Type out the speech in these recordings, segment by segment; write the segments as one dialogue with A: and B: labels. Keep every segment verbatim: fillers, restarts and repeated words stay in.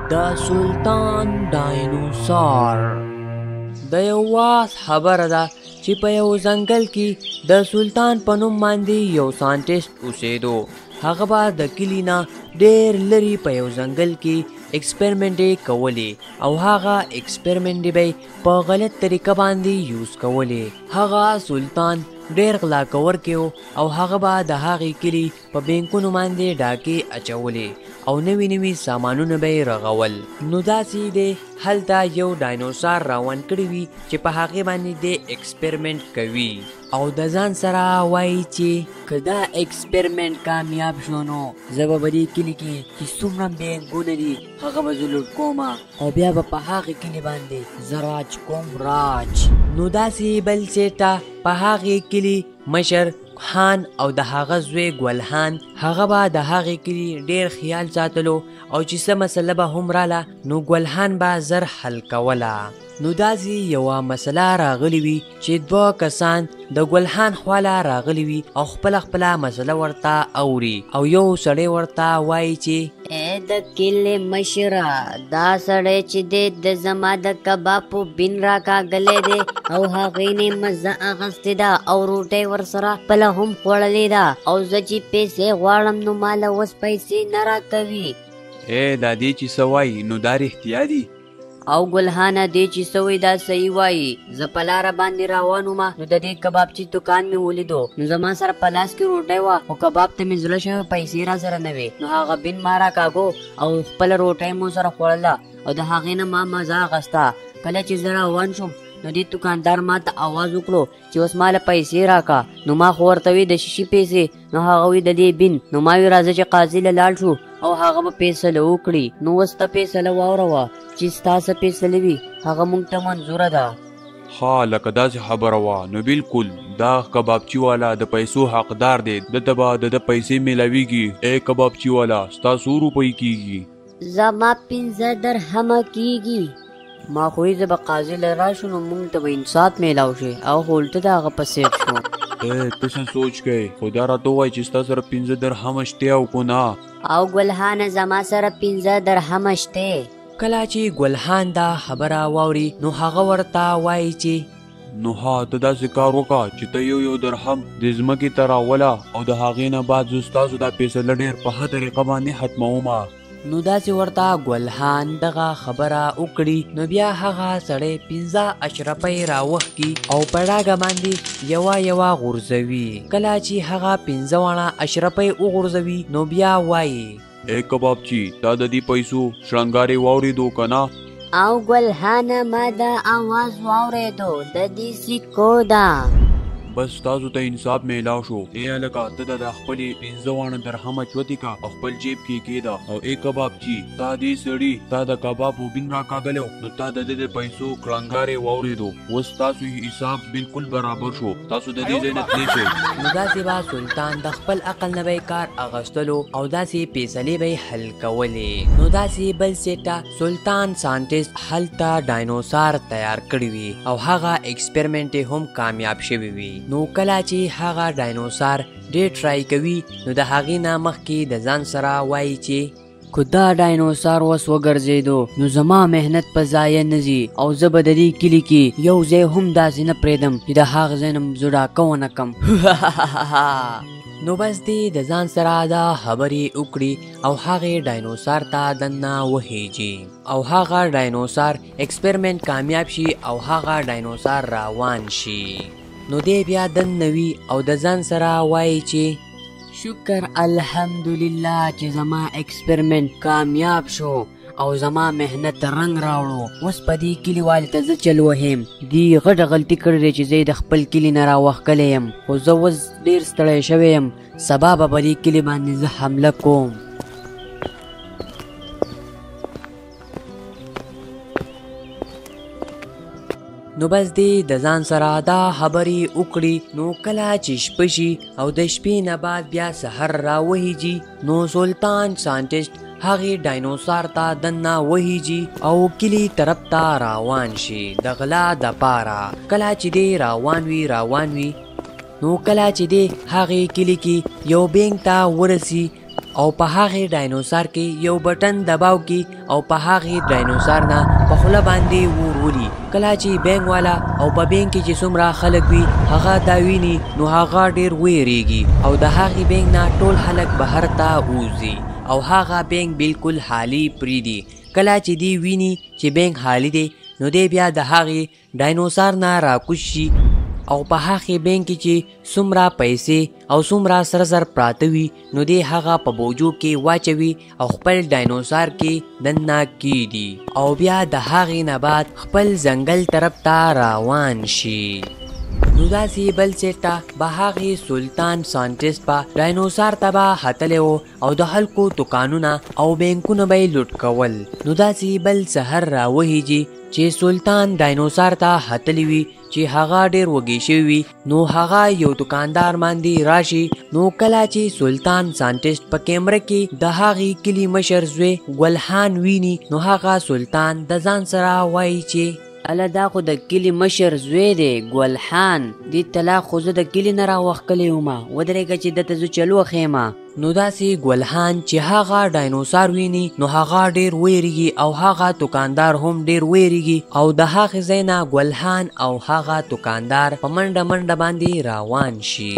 A: د سلطان ډاینوسار. د یو وخت خبره ده چې په یو ځنګل کې د سلطان په نوم باندې یو ساینټیسټ اوسېدو. هغه به د کلي نه ډېر لرې په یو ځنګل کې ایکسپریمنټ یې کولې او هغه ایکسپریمنټ به یې په غلط طریقه باندې یوز کولې. هغه سلطان ډېر غلا کوونکی و او هغه به د هغې کلي په بینکونو باندې ډاکې اچولې او نوي نوي سامانونه به یې رغول. نو داسې دی هلته یو ډاینوسار راون کړی وي چې په هغې باندې د ایکسپریمنټ کوي او د ځان سره وایي چې که دا ایکسپریمنټ کامیاب شو نو زه به په دې کلي کې چې څومره بینکونه دي هغه به زه لوټ کوم او بیا به په هغې کلي باندې زه راج کوم راج. نو داسې بل سیټه په هغې کلي مشر خان او د هغه زوی ګلخان هغه به د هغې کلي ډېر خیال ساتلو او چې څه مسله به هم راله نو ګلخان به زر حل کوله. نو داسې یوه مسله راغلی وي چې دوه کسان د ګلخان خواله راغلی وي او خپله خپله مسله ورته اوري او یو سړی ورته وایي چې
B: ای د کلې مشره دا سړی چې دی د زما د کبابو بین راکاږلی دی او هغې نه مزه اخیستې ده او روټۍ ورسره خپله هم خوړلې ده او زه چې پیسې غواړم نو ماله اوس پیسې نه راکوي.
C: ای دا دې چې څه وایي نو دا رښتیا دي؟
B: او ګلخانه دې چې څه وایي دا صحیح وایي. زه په لاره باندې روان وم نو د دې کبابچي دوکان مې ولیدو نو زما سره په لاس کې روټۍ وه خو کباب ته مې زړه شوی پیسې را سره نه وې نو هغه بین ما راکاږو او خپله روټۍ مو سره خوړله او د هغې نه ما مزه اخیسته. کله چې زه روان شوم نو دې دوکاندار ما ته آواز وکړو چې اوس ماله پیسې راکا. نو ما خو ورته وی د شیشې پیسې نو هغه وی د دې بین. نو ما وی راځه چې قاضي له لاړ شو او هغه به فیصله وکړي. نو اوس ته فیصله واوروه چې ستا څه فیصله وي هغه موږ ته منظوره ده.
C: ها لکه داسې خبره وه نو بالکل دا کبابچي والا د پیسو حقدار دی. دته به د ده پیسې میلاویږي. ای کبابچي والا ستا څو روپۍ کیږي؟
B: زما پنځه درهمه کیږي. ما خوی زه به قاضي له راشو نو موږ ته به انصاف میلاو شي او خولته د هغه په سیټ شو.
C: ای ته څه سوچ کوې خو دا راته ووایه چې ستا سره پنځه درهمه شته او که نه؟
B: او ګلخانه زما سره پنځه درهمه شته.
A: کله چې ګلخان دا خبره واوري نو هغه ورته وایي چې
C: نو ها ته داسې کار وکړه چې ته یو یو درهم د ځمکې ته راوله او د هغې نه بعد زه ستاسو دا فیصله ډېر په ښه طریقه باندې ختمومه.
A: نو داسې ورته ګلخان دغه خبره وکړي نو بیا هغه سړی پنځه اشرفۍ راوښکي او په ډاګه باندې یوه یوه غورځوي. کله چې هغه پنځه واړه اشرفۍ وغورځوي نو بیا وایي
C: ای کبابچي تا د دې پیسو شړنګارې واورېدو که نه؟
B: او ګلخانه ما دا آواز واورېدو د دې سکو ده.
C: بس تاسو ته انصاف میلاو شو. ای هلکه ته د خپلې پنځه واړه درهمه چوتې کا او خپل جیب کې کېږده. او ای کبابچي تا دې سړي تا د کباب وبین راکاږلی نو تا د ده د پیسو کړنګارې واورېدو. اوس ستاسو حساب بالکل برابر شو. تاسو د دې ځای نه تللی شئ.
A: نو داسې به سلطان د خپل عقل نه به یې کار اخیستلو او داسې فیصلې به یې حل کولې. نو داسې بل سیټه سلطان ساینټیسټ هلته ډاینوسار تیار کړی وي او هغه ایکسپریمنټ یې هم کامیاب شوی وي. نو کله چې هغه ډاینوسار ډېر ټرای کوي نو د هغې نه مخکې د ځان سره وایي چې که دا ډاینوسار اوس وګرځېدو نو زما محنت په ضایع نه ځي او زه به د دې کلي کې یو ځای هم داسې نه پرېږدم چې د هغه ځای نه زه ډاکه ونه کړم. نو بس دی د ځان سره دا خبرې وکړي او هغې ډاینوسار ته دننه وخیجي او هغه ډاینوسار ایکسپریمنټ کامیاب شي او هغه ډاینوسار روان شي. نو دی بیا دننه وي او د ځان سره وایي چې شکر الحمدلله چې زما ایکسپریمنټ کامیاب شو او زما محنت رنګ راوړو. اوس په دې کلیوالې ته زه چل وهم. دې غټه غلطي کړې دی چې زه د خپل کلي نه راوښکلی یم خو زه اوس ډېر ستړی شوی یم. سبا به په دې کلي باندې زه حمله کوم. نو بس دی د ځان سره دا خبرې وکړي. نو کله چې شپه شي او د شپې نه بعد بیا سحر راوهیجي نو سلطان ساینټیسټ هغې ډاینوسار ته دننه وهیجي او کلي طرف ته روان شي د غلا دپاره. کله چې دی روان وي روان وي نو کله چې دی هغې کلي کې یو بینک ته ورسي او په هغه ډاینوسار کې یو بټن دباو کی او په هغه ډاینوسار نه په خوله باندې ورولي. کله چې بینګ والا او په بینګ کې چې څومره خلک وي هغه دا ویني نو هغه ډیر ویریږي او د هغه بینګ نه ټول خلک بهر ته ووځي او هغه بینګ بالکل حالي پریدي. کله چې دی ویني چې بینګ حالي دی نو دی بیا د هغه ډاینوسار نه راکوز شي او په هغه بینګ کې چې څومره پیسې او څومره سره زر پراته وي نو دی هغه په بوجو کې واچوي او خپل ډاینوسار کې دننه کیدي او بیا د هغې نه بعد خپل ځنګل طرف ته روان شي. نو داسې بل سیټ ته به هغې سلطان سانټس په ډاینوسار ته به ختلی و او د خلکو دوکانونه او بینکونه به یې لوټ کول. نو داسې بل سحر راوهیږي چې سلطان ډاینوسار ته ختلی وي چې هغه ډیر وږی شوی وي نو هغه یو دکاندار باندې راشي. نو کله چې سلطان سانټس په کیمره کې د هغې کلي مشر زوی ګلحان ویني نو هغه سلطان د ځان سره وایي چې
B: اله دا خو د کلي مشر زوی دی ګلحان، دې طلاق خو زه د کلي نه راوښکلی ومه، ودرېږه چې دته زه چلو ښیمه.
A: نو داسې ګلحان چې هغه ډاینوسار ویني نو هغه ډیر ویریږي او هغه دکاندار هم ډیر ویریږي او د هغې ځای نه ګلحان او هغه دکاندار په منډه منډه باندې روان شي.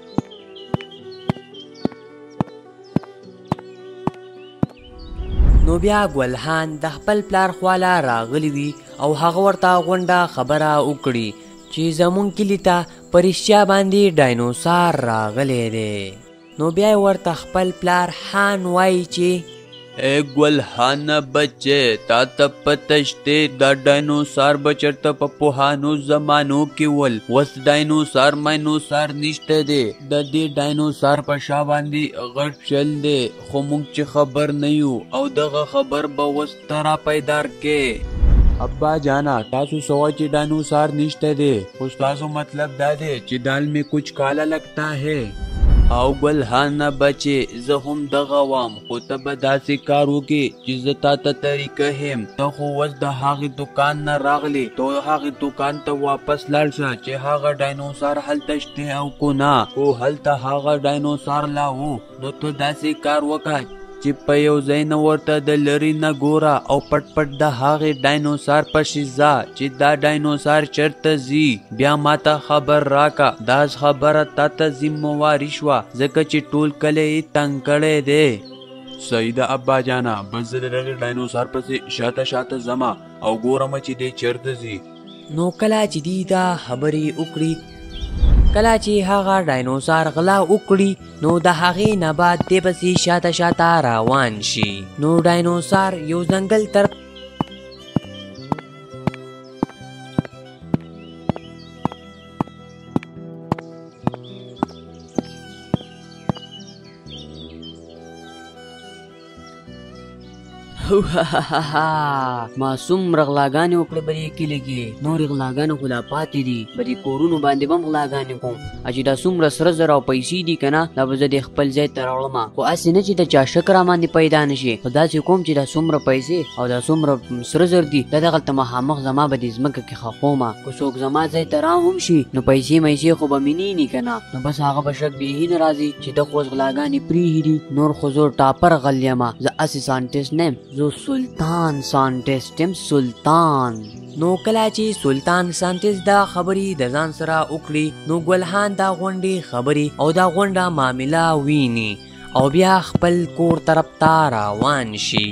A: نو بیا ګلحان د خپل پلار خواله راغلی وي او هغه ورته غونډه خبره وکړي چې زمونږ کلي ته په رښتیا باندې ډاینوسار راغلی دی. نو بیا یې ورته خپل پلار حان وایي چې
C: اے ګلحان بچې تا ته پته شتې دا ډاینوسار به چېرته په پخوانو زمانو کې ول، اوس ډاینوسار ماینوسار نشته دی، د دې ډاینوسار په شا باندې غټ چل دی خو موږ چې خبر نه یو او دغه خبر به اوس ته را پیدار کې. ابا جانا تاسو سوچ چې ډاینوسار نشته دی خو ستاسو مطلب دا دی چې دال میں کچھ کالا لگتا ہے. او ګلحان بچې زه هم دغه وام خو ته به داسې کار وکړې چې زه تا ته طریقه یم. ته خو اوس د هغې دوکان نه راغلی، ته هغې دوکان ته واپس لاړ شه چې هغه ډاینوسار هلته شته او کو نه، خو هلته هغه ډاینوسار لا و. نو ته داسې کار وکړه چې په یو ځای نه ورته د لرې نه ګوره او پټ پټ د هغې ډاینوسار پسې ځه چې دا ډاینوسار چېرته ځي، بیا ماته خبر راکه. دا خبره تا ته ذمواري شوه ځکه چې ټول کلی یې تنګ کړی دی. صحیح ده ابا جانا، بس زه د دغې ډاینوسار پسې شاته شاته ځمه او ګورم چې دی چېرته ځي.
A: نو کله چې دی دا خبرې وکړي، کله چې هغه ډاینوسار غلا وکړي نو د هغې نه بعد دی پسې شاته شاته روان شي. نو ډاینوسار یو ځنګل طرف
B: ما څومره غلاګانې وکړې په دې کلي کې، نورې غلاګانې خو لا پاتې دي، په دې کورونو باندې به هم غلاګانې کوم. چې دا څومره سره زر او پیسې دي که نه دا به زه دې خپل ځای ته راوړم، خو هسې نه چې د چا شک را باندې پیدا نه شي، خو داسې کوم چې دا څومره پیسې او دا څومره سره زر دي دا دغلته مخامخ زما به دې ځمکه کې ښخومه، که څوک زما ځای ته را هم شي نو پیسې میسې خو به مې نه ویني که نه، نو بس هغه به شک بېخي نه راځي چې ده خو اوس غلاګانې پرېښي دي. نور خو زه ټاپر غل یمه، زه هسې سانټس نه یم، زه سلطان سانټس یم سلطان.
A: نو کله چې سلطان سانټس دا خبرې د ځان سره وکړي نو ګلحان دا غونډې خبرې او دا غونډه معامله ویني او بیا خپل کور طرف ته روان شي.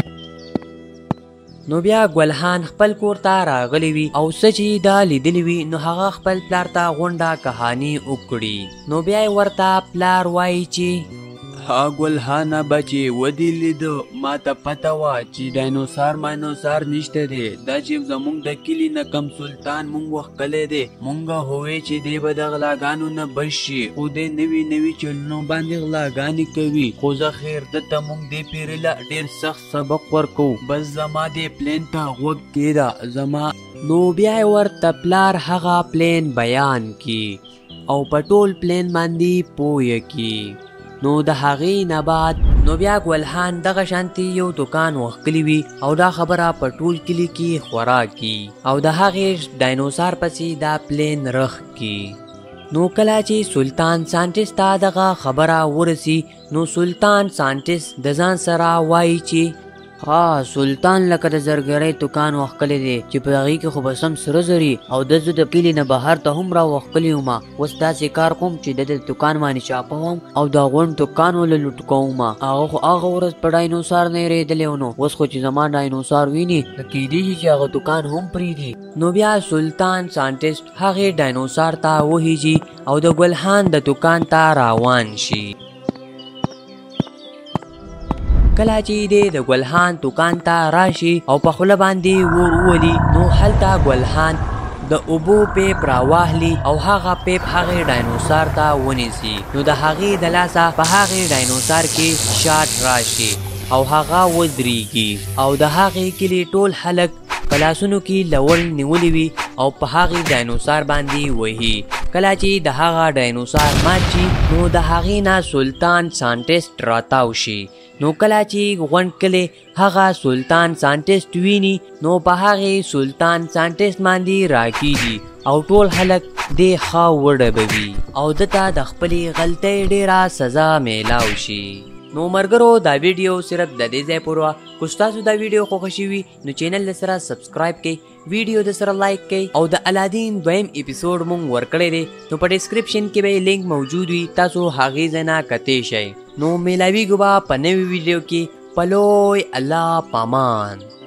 A: نو بیا ګلحان خپل کور ته راغلی وي او څه چې دا لیدلی وي نو هغه خپل پلار ته غونډه کهاني وکړي. نو بیا یې ورته پلار وایي چې
C: ها ګلحانه بچې ودې لیده ما ته پته وه چې ډاینوسار ماینوسار نشته دی، دا چې زموږ د کلي نه کم سلطان مونږ وښکلی دی مونږه هوی چې دی به د غلاګانو نه بچ شي، خو دی نوي نوي چلونو باندې غلاګانې کوي. خو زه خیر دته مونږ دې پیرله ډېر سخت سبق ورکو، بس زما دې پلین ته غوږ کېده زما.
A: نو بیا یې ورته پلار هغه پلین بیان کی او په ټول پلین باندې پوه کی. نو د هغې نه بعد نو بیا ګلحان دغه شانتي یو دوکان وښکلی وي او دا خبره په ټول کلي کې خورا کی او د هغې ډاینوسار پسې دا پلین رخ کی. نو کله چې سلطان سانټس ته دغه خبره ورسی نو سلطان سانټس د ځان سره وایي چې
B: ها سلطان لکه د زرګرۍ دکان وښکلی دی چې په هغې کې خو به سم سره زري او د زه د کلي نه بهر ته هم را وښکلی وم اوس داسې کار کوم چې د د دکان باندې چاپوم او دا غونډ دکان وله لوټ کوم هغه خو هغه ورځ په ډاینوسار نه یېرېدلی و نو اوس خو چې زما ډاینوسار ویني نو کیدی شي چې هغه دکان هم پرېږدي.
A: نو بیا سلطان سانټس هغې ډاینوسار ته وهیجي او د ګلخان د دکان ته روان شي. کله چې دی د ګلخان دکان ته راشي او په خوله باندې ور وولي نو هلته ګلخان د اوبو پیپ راواخلي او هغه پیپ هغې ډاینوسار ته ونیسي نو د هغې د لاسه په هغې ډاینوسار کې شاټ راشي او هغه ودرېږي او د هغې کلي ټول خلک په لاسونو کې لول نیولي وي او په هغې ډاینوسار باندې وهي. کله چې د هغه ډاینوسار مات شي نو د هغې نه سلطان سانټس راتاو شي. نو کله چې غونډ کلی هغه سلطان سانټس ویني نو په هغې سلطان سانټس باندې راکېږي او ټول خلک دې ښه وډبوي او دته د خپلې غلطۍ ډېره سزا میلاو شي. نو مرګرو دا ویډیو صرف د دې ځای پورې وه. که ستاسو دا ویډیو خوښه شوي نو چینل د سره سبسکرایب کړئ، ویډیو د سره لایک کړئ او د الادین دویم اپیسوډ مونږ ورکړی دی نو په ډسکرپشن کې به لینک موجود وي، تاسو هغې ځای نه کتی شئ. نو میلاویږو به په نوي ویډیو کې. په لوی الله پامان.